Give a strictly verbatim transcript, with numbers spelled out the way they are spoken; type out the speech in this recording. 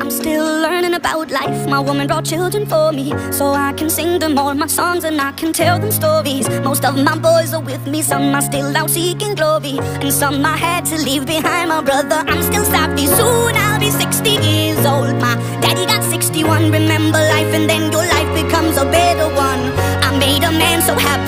I'm still learning about life. My woman brought children for me, so I can sing them all my songs and I can tell them stories. Most of my boys are with me, some are still out seeking glory, and some I had to leave behind. My brother, I'm still savvy, soon I'll be sixty years old. My daddy got sixty-one. Remember life and then your life becomes a better one. I made a man so happy